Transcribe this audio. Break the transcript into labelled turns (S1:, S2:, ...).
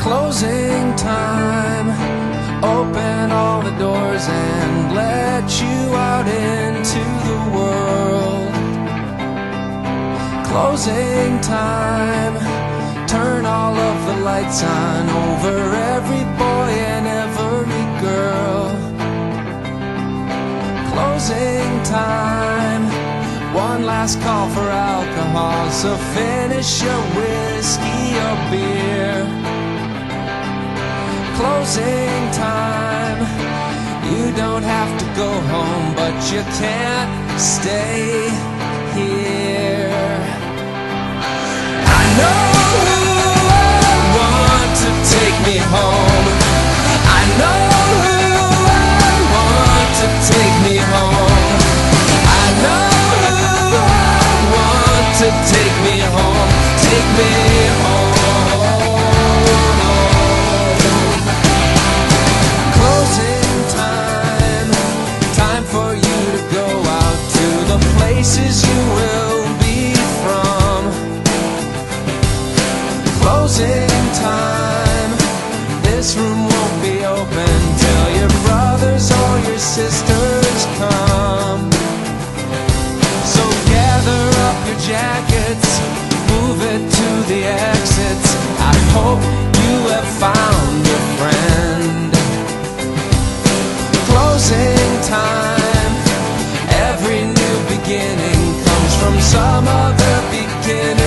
S1: Closing time. Open all the doors and let you out into the world. Closing time. Turn all of the lights on over every boy and every girl. Closing time. One last call for alcohol, so finish your whiskey or beer. Closing time. You don't have to go home, but you can't stay here. I know who I want to take me home. I know who I want to take me home. I know who I want to take me home. Take me home. Places you will be from. Closing time. This room won't be open till your brothers or your sisters come. So gather up your jackets, move it to the exits. I hope you have found your friend. Closing time. Every new beginning comes from some other beginning.